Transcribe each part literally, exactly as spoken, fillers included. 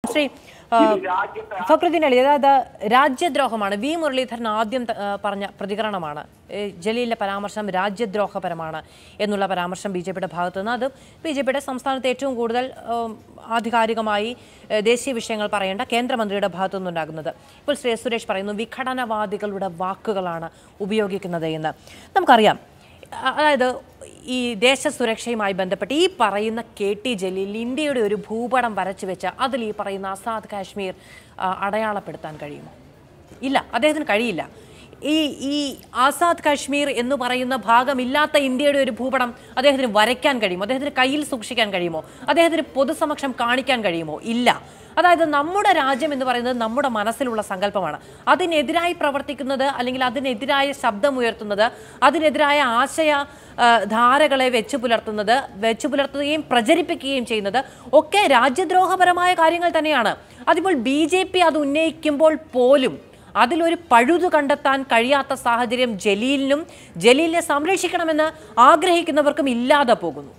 ശ്രീ ഫക്രുദ്ദീൻ അലി, അതായത് രാജ്യദ്രോഹമാണ്. വി മുരളീധരൻ ആദ്യം പറഞ്ഞ പ്രതികരണമാണ് ജലീലിന്റെ പരാമർശം രാജ്യദ്രോഹപരമാണ് എന്നുള്ള പരാമർശം ബി ജെ പിയുടെ ഭാഗത്തു നിന്ന്. അത് ബി ജെ പിയുടെ സംസ്ഥാനത്ത് ഏറ്റവും കൂടുതൽ ആധികാരികമായി ദേശീയ വിഷയങ്ങൾ പറയേണ്ട കേന്ദ്രമന്ത്രിയുടെ ഭാഗത്തു നിന്നുണ്ടാകുന്നത്. ഇപ്പോൾ ശ്രീ സുരേഷ് പറയുന്നു വിഘടനവാദികളുടെ വാക്കുകളാണ് ഉപയോഗിക്കുന്നത് എന്ന്. നമുക്കറിയാം, അതായത് ഈ ദേശസുരക്ഷയുമായി ബന്ധപ്പെട്ട് ഈ പറയുന്ന കെ ടി ജലീൽ ഇന്ത്യയുടെ ഒരു ഭൂപടം വരച്ചു വെച്ച് അതിൽ ഈ പറയുന്ന ആസാദ് കാശ്മീർ അടയാളപ്പെടുത്താൻ കഴിയുമോ? ഇല്ല, അദ്ദേഹത്തിന് കഴിയില്ല. ഈ ഈ ആസാദ് കാശ്മീർ എന്ന് പറയുന്ന ഭാഗമില്ലാത്ത ഇന്ത്യയുടെ ഒരു ഭൂപടം അദ്ദേഹത്തിന് വരയ്ക്കാൻ കഴിയുമോ? അദ്ദേഹത്തിന് കയ്യിൽ സൂക്ഷിക്കാൻ കഴിയുമോ? അദ്ദേഹത്തിന് പൊതുസമക്ഷം കാണിക്കാൻ കഴിയുമോ? ഇല്ല. അതായത് നമ്മുടെ രാജ്യം എന്ന് പറയുന്നത് നമ്മുടെ മനസ്സിലുള്ള സങ്കല്പമാണ്. അതിനെതിരായി പ്രവർത്തിക്കുന്നത് അല്ലെങ്കിൽ അതിനെതിരായ ശബ്ദമുയർത്തുന്നത്, അതിനെതിരായ ആശയ ധാരകളെ വെച്ചു പുലർത്തുന്നത് വെച്ചു പുലർത്തുകയും പ്രചരിപ്പിക്കുകയും ചെയ്യുന്നത് ഒക്കെ രാജ്യദ്രോഹപരമായ കാര്യങ്ങൾ തന്നെയാണ്. അതിപ്പോൾ ബി ജെ പി അത് ഉന്നയിക്കുമ്പോൾ പോലും അതിലൊരു പഴുതു കണ്ടെത്താൻ കഴിയാത്ത സാഹചര്യം ജലീലിനും ജലീലിനെ സംരക്ഷിക്കണമെന്ന് ആഗ്രഹിക്കുന്നവർക്കും ഇല്ലാതെ പോകുന്നു.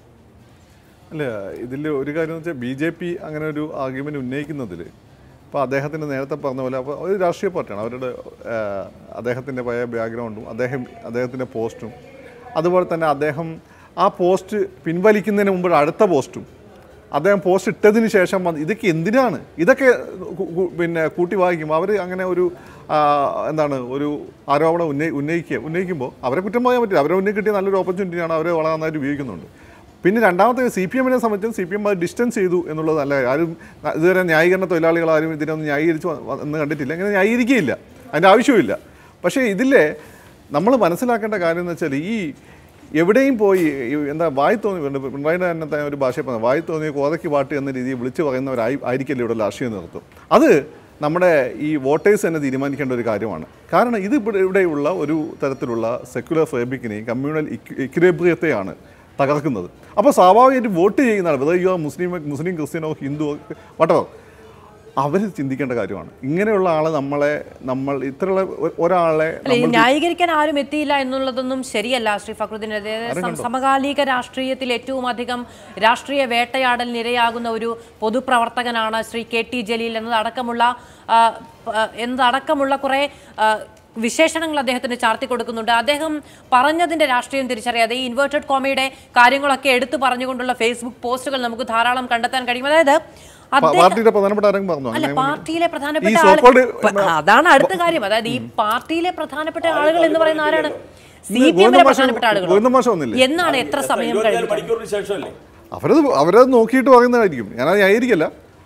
അല്ല, ഇതിൽ ഒരു കാര്യം എന്ന് വെച്ചാൽ ബി ജെ പി അങ്ങനെ ഒരു ആർഗ്യുമെന്റ് ഉന്നയിക്കുന്നതിൽ ഇപ്പോൾ അദ്ദേഹത്തിന് നേരത്തെ പറഞ്ഞ പോലെ അപ്പോൾ ഒരു രാഷ്ട്രീയ പാർട്ടിയാണ്. അവരുടെ അദ്ദേഹത്തിൻ്റെ പഴയ ബാക്ക്ഗ്രൗണ്ടും അദ്ദേഹം അദ്ദേഹത്തിൻ്റെ പോസ്റ്റും അതുപോലെ തന്നെ അദ്ദേഹം ആ പോസ്റ്റ് പിൻവലിക്കുന്നതിന് മുമ്പ് അടുത്ത പോസ്റ്റും അദ്ദേഹം പോസ്റ്റ് ഇട്ടതിന് ശേഷം വന്ന് ഇതൊക്കെ എന്തിനാണ് ഇതൊക്കെ പിന്നെ കൂട്ടി വായിക്കുമ്പോൾ അവർ അങ്ങനെ ഒരു എന്താണ് ഒരു ആരോപണം ഉന്നയി ഉന്നയിക്കുക ഉന്നയിക്കുമ്പോൾ അവരെ കുറ്റം പറയാൻ പറ്റില്ല. അവരെ ഉന്നയി കിട്ടിയ നല്ലൊരു ഓപ്പർച്യൂണിറ്റിയാണ്, അവരെ വളരെ നന്നായിട്ട് ഉപയോഗിക്കുന്നുണ്ട്. പിന്നെ രണ്ടാമത്തെ സി പി എമ്മിനെ സംബന്ധിച്ചും സി പി എം അത് ഡിസ്റ്റൻസ് ചെയ്തു എന്നുള്ളതല്ല. ആരും ഇതുവരെ ന്യായീകരണ തൊഴിലാളികൾ ആരും ഇതിനൊന്നും ന്യായീകരിച്ച് എന്ന് കണ്ടിട്ടില്ല, ഇങ്ങനെ ന്യായീകരിക്കുകയില്ല, അതിൻ്റെ ആവശ്യമില്ല. പക്ഷേ ഇതിലെ നമ്മൾ മനസ്സിലാക്കേണ്ട കാര്യം എന്ന് വെച്ചാൽ ഈ എവിടെയും പോയി എന്താ വായി തോന്നി പിണറായിയുടെ തന്നെ ഒരു ഭാഷയെ പറഞ്ഞത് വായി തോന്നിയ കോതയ്ക്ക് പാട്ട് എന്ന രീതിയിൽ വിളിച്ചു പറയുന്നവരായി ആയിരിക്കില്ല ഇവിടെ രാഷ്ട്രീയ നേതൃത്വം. അത് നമ്മുടെ ഈ വോട്ടേഴ്സ് തന്നെ തീരുമാനിക്കേണ്ട ഒരു കാര്യമാണ്. കാരണം ഇത് ഇവിടെയുള്ള ഒരു തരത്തിലുള്ള സെക്യുലർ ഫാബ്രിക്കിനെയും കമ്മ്യൂണൽ ഇക്വിലിബ്രിയത്തെയാണ് തകർക്കുന്നത്. അപ്പോൾ സ്വാഭാവികമായിട്ട് വോട്ട് ചെയ്യുന്ന ആൾ, whether you are Muslim Muslim ക്രിസ്ത്യനോ ഹിന്ദുവോ വട്ടവർ, അവർ ചിന്തിക്കേണ്ട കാര്യമാണ്. ഇങ്ങനെയുള്ള ആളെ നമ്മളെ നമ്മൾ ഇത്രയുള്ള ഒരാളെ ന്യായീകരിക്കാൻ ആരും എത്തിയില്ല എന്നുള്ളതൊന്നും ശരിയല്ല ശ്രീ ഫക്രുദ്ദീൻ. സമകാലിക രാഷ്ട്രീയത്തിൽ ഏറ്റവും അധികം രാഷ്ട്രീയ വേട്ടയാടൽ നിരയാകുന്ന ഒരു പൊതുപ്രവർത്തകനാണ് ശ്രീ കെ ടി ജലീൽ എന്നതടക്കമുള്ള എന്നതടക്കമുള്ള കുറേ വിശേഷണങ്ങൾ അദ്ദേഹത്തിന് ചാർത്തി കൊടുക്കുന്നുണ്ട്. അദ്ദേഹം പറഞ്ഞതിന്റെ രാഷ്ട്രീയം തിരിച്ചറിയാതെ ഈ ഇൻവേർട്ടഡ് കോമയുടെ കാര്യങ്ങളൊക്കെ എടുത്തു പറഞ്ഞുകൊണ്ടുള്ള ഫേസ്ബുക്ക് പോസ്റ്റുകൾ നമുക്ക് ധാരാളം കണ്ടെത്താൻ കഴിയും. അതായത് പാർട്ടിയിലെ പ്രധാനപ്പെട്ട ആളുകൾ അല്ല പാർട്ടിയിലെ പ്രധാനപ്പെട്ട ആളുകൾ അതാണ് അടുത്ത കാര്യം. അതായത് ഈ പാർട്ടിയിലെ പ്രധാനപ്പെട്ട ആളുകൾ എന്ന് പറയുന്ന ആരാണ്? സി പി എമ്മിലെ പ്രധാനപ്പെട്ട ആളുകൾ എന്നാണ് എത്ര സമയം കഴിഞ്ഞു അവരത് അവരത് നോക്കിയിട്ട് പറയുന്നതായിരിക്കും. ഞാനത് ന്യായീകരിക്കല്ല.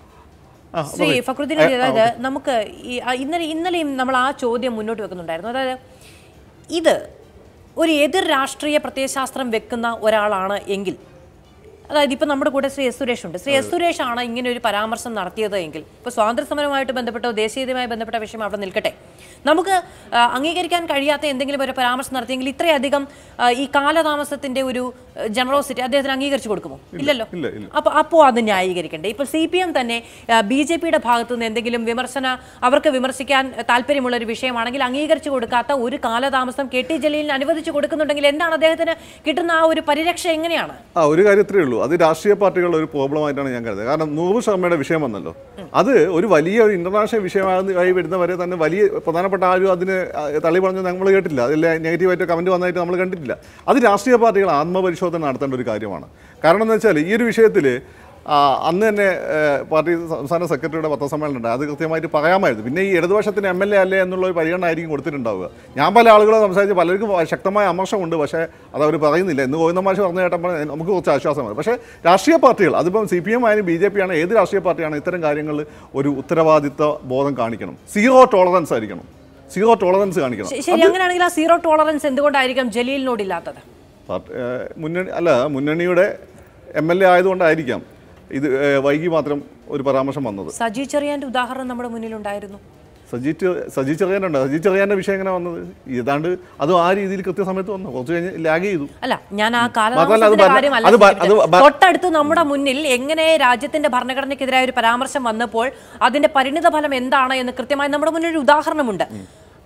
ശ്രീ ഫക്രുദ്ദീൻ അലി, അതായത് നമുക്ക് ഈ ഇന്നലെ ഇന്നലെയും നമ്മൾ ആ ചോദ്യം മുന്നോട്ട് വെക്കുന്നുണ്ടായിരുന്നു. അതായത് ഇത് ഒരു എതിർ രാഷ്ട്രീയ പ്രത്യയശാസ്ത്രം വെക്കുന്ന ഒരാളാണ് എങ്കിൽ, അതായത് ഇപ്പം നമ്മുടെ കൂടെ ശ്രീ എസ് സുരേഷ് ഉണ്ട്. ശ്രീ എസ് സുരേഷ് ആണ് ഇങ്ങനെ ഒരു പരാമർശം നടത്തിയത് എങ്കിൽ, ഇപ്പോൾ സ്വാതന്ത്ര്യ സമരവുമായിട്ട് ബന്ധപ്പെട്ടോ ദേശീയതയുമായി ബന്ധപ്പെട്ട വിഷയം അവിടെ നിൽക്കട്ടെ, നമുക്ക് അംഗീകരിക്കാൻ കഴിയാത്ത എന്തെങ്കിലും ഒരു പരാമർശം നടത്തിയെങ്കിൽ ഇത്രയധികം ഈ കാലതാമസത്തിന്റെ ഒരു ജനറോസിറ്റി അദ്ദേഹത്തിന് അംഗീകരിച്ചു കൊടുക്കുമോ? ഇല്ലല്ലോ. അപ്പോൾ അപ്പോൾ അത് ന്യായീകരിക്കണ്ടേ? ഇപ്പോൾ സി പി എം തന്നെ ബി ജെ പിയുടെ ഭാഗത്തു നിന്ന് എന്തെങ്കിലും വിമർശന അവർക്ക് വിമർശിക്കാൻ താല്പര്യമുള്ള ഒരു വിഷയമാണെങ്കിൽ അംഗീകരിച്ചു കൊടുക്കാത്ത ഒരു കാലതാമസം കെ ടി ജലീലിന് അനുവദിച്ചു കൊടുക്കുന്നുണ്ടെങ്കിൽ എന്താണ് അദ്ദേഹത്തിന് കിട്ടുന്ന ആ ഒരു പരിരക്ഷ? എങ്ങനെയാണ്? ആ ഒരു കാര്യത്രേ ഉള്ളൂ. അത് രാഷ്ട്രീയ പാർട്ടികളുടെ ഒരു പ്രോബ്ലമായിട്ടാണ് ഞാൻ കരുതുന്നത്. കാരണം നൂറ് ശർമ്മയുടെ വിഷയം വന്നല്ലോ, അത് ഒരു വലിയ ഒരു ഇന്റർനാഷണൽ വിഷയമായി വരുന്നവരെ തന്നെ വലിയ പ്രധാനപ്പെട്ട ആരും അതിന് തള്ളി പറഞ്ഞു നമ്മൾ കേട്ടില്ല. അതിൽ നെഗറ്റീവായിട്ട് കമന്റ് വന്നായിട്ട് നമ്മൾ കണ്ടിട്ടില്ല. അത് രാഷ്ട്രീയ പാർട്ടികൾ ആത്മപരിശോധന നടത്തേണ്ട ഒരു കാര്യമാണ്. കാരണം എന്ന് വെച്ചാൽ ഈ ഒരു വിഷയത്തിൽ അന്ന് തന്നെ പാർട്ടി സംസ്ഥാന സെക്രട്ടറിയുടെ പത്രസമ്മേളനം ഉണ്ട്, അത് കൃത്യമായിട്ട് പറയാമായിരുന്നു. പിന്നെ ഈ ഇടതുപക്ഷത്തിന് എം എൽ എ അല്ലേ എന്നുള്ള ഒരു പരിഗണന ആയിരിക്കും കൊടുത്തിട്ടുണ്ടാവുക. ഞാൻ പല ആളുകളെ സംസാരിച്ച് പലർക്കും ശക്തമായ അമർഷമുണ്ട്, പക്ഷേ അതവർ പറയുന്നില്ല. എന്ന് ഗോവിന്ദ മാഷ് പറഞ്ഞു കേട്ടപ്പോൾ നമുക്ക് കുറച്ച് ആശ്വാസമാണ്. പക്ഷേ രാഷ്ട്രീയ പാർട്ടികൾ, അതിപ്പം സി പി എം ആയാലും ബി ജെ പി ആണ്, ഏത് രാഷ്ട്രീയ പാർട്ടിയാണ്, ഇത്തരം കാര്യങ്ങളിൽ ഒരു ഉത്തരവാദിത്വ ബോധം കാണിക്കണം. സീറോ ടോളറൻസ് ആയിരിക്കണം. സീറോ ടോളറൻസ് കാണിക്കണം. ശരി, അങ്ങനെയാണെങ്കിൽ ആ സീറോ ടോളറൻസ് എന്തുകൊണ്ടായിരിക്കും ജലീലിനോടില്ലാത്തത്? മുന്നണി അല്ല മുന്നണിയുടെ എം എൽ എ ആയതുകൊണ്ടായിരിക്കാം ഇത് വൈകി മാത്രം ഒരു പരാമർശം വന്നത്. സജി ചെറിയാന്റെ ഉദാഹരണം നമ്മുടെ മുന്നിലുണ്ടായിരുന്നു. സജി സജി ചെറിയാനുണ്ട്. സജി ചെറിയാന്റെ വിഷയം എങ്ങനെ വന്നത്? ഏതാണ്ട് അതും ആ രീതിയിൽ കൃത്യസമയത്ത് വന്നു, കുറച്ച് കഴിഞ്ഞ് ലാഗ് ചെയ്തു. അല്ല, ഞാൻ ആ കാലഘട്ടത്തിന്റെ കാര്യമല്ല, തൊട്ടടുത്ത് നമ്മുടെ മുന്നിൽ എങ്ങനെ രാജ്യത്തിന്റെ ഭരണഘടനയ്ക്കെതിരായ ഒരു പരാമർശം വന്നപ്പോൾ അതിന്റെ പരിണിത ഫലം എന്താണ് എന്ന് കൃത്യമായി നമ്മുടെ മുന്നിൽ ഒരു ഉദാഹരണമുണ്ട്.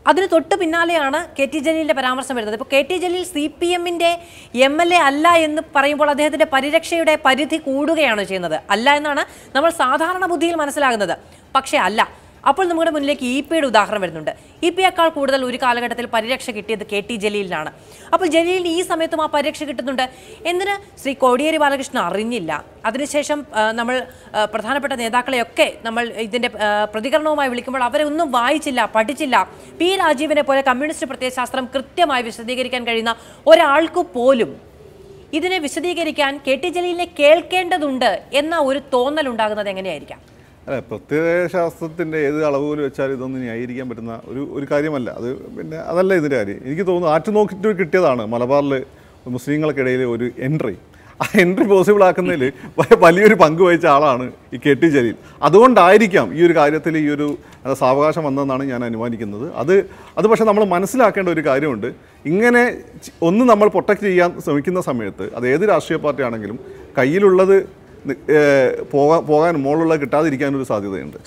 അതിന് തൊട്ട് പിന്നാലെയാണ് കെ ടി ജലീലിൻ്റെ പരാമർശം വരുന്നത്. ഇപ്പോൾ K T Jaleel C P എമ്മിൻ്റെ എം എൽ എ അല്ല എന്ന് പറയുമ്പോൾ അദ്ദേഹത്തിൻ്റെ പരിരക്ഷയുടെ പരിധി കൂടുകയാണ് ചെയ്യുന്നത്. അല്ല എന്നാണ് നമ്മൾ സാധാരണ ബുദ്ധിയിൽ മനസ്സിലാകുന്നത്. പക്ഷേ അല്ല. അപ്പോൾ നമ്മുടെ മുന്നിലേക്ക് ഇ പിയുടെ ഉദാഹരണം വരുന്നുണ്ട്. ഇ പിയേക്കാൾ കൂടുതൽ ഒരു കാലഘട്ടത്തിൽ പരിരക്ഷ കിട്ടിയത് കെ ടി ജലീലിനാണ്. അപ്പോൾ ജലീലിന് ഈ സമയത്തും ആ പരിരക്ഷ കിട്ടുന്നുണ്ട്. എന്തിന് ശ്രീ കോടിയേരി ബാലകൃഷ്ണൻ അറിഞ്ഞില്ല? അതിനുശേഷം നമ്മൾ പ്രധാനപ്പെട്ട നേതാക്കളെയൊക്കെ നമ്മൾ ഇതിൻ്റെ പ്രതികരണവുമായി വിളിക്കുമ്പോൾ അവരെ ഒന്നും വായിച്ചില്ല, പഠിച്ചില്ല. പി രാജീവിനെ പോലെ കമ്മ്യൂണിസ്റ്റ് പ്രത്യയശാസ്ത്രം കൃത്യമായി വിശദീകരിക്കാൻ കഴിയുന്ന ഒരാൾക്ക് പോലും ഇതിനെ വിശദീകരിക്കാൻ കെ ടി ജലീലിനെ കേൾക്കേണ്ടതുണ്ട് എന്ന ഒരു തോന്നൽ ഉണ്ടാകുന്നത് എങ്ങനെയായിരിക്കാം? അല്ല, പ്രത്യയശാസ്ത്രത്തിൻ്റെ ഏത് അളവുകൾ വെച്ചാൽ ഇതൊന്നും ന്യായീകരിക്കാൻ പറ്റുന്ന ഒരു ഒരു കാര്യമല്ല അത്. പിന്നെ അതല്ല ഇതിൻ്റെ കാര്യം. എനിക്ക് തോന്നുന്നു ആറ്റു നോക്കിയിട്ട് കിട്ടിയതാണ് മലബാറിൽ മുസ്ലിങ്ങൾക്കിടയിൽ ഒരു എൻട്രി. ആ എൻട്രി പോസിബിൾ ആക്കുന്നതിൽ വലിയൊരു പങ്ക് വഹിച്ച ആളാണ് ഈ കെ ടി ജലീൽ. അതുകൊണ്ടായിരിക്കാം ഈ ഒരു കാര്യത്തിൽ ഈ ഒരു സാവകാശം വന്നതെന്നാണ് ഞാൻ അനുമാനിക്കുന്നത്. അത് അത് പക്ഷേ നമ്മൾ മനസ്സിലാക്കേണ്ട ഒരു കാര്യമുണ്ട്. ഇങ്ങനെ ഒന്ന് നമ്മൾ പ്രൊട്ടക്റ്റ് ചെയ്യാൻ ശ്രമിക്കുന്ന സമയത്ത് അത് ഏത് രാഷ്ട്രീയ പാർട്ടി ആണെങ്കിലും കയ്യിലുള്ളത് പോകാൻ പോകാൻ മുകളിലുള്ള കിട്ടാതിരിക്കാനൊരു സാധ്യതയുണ്ട്.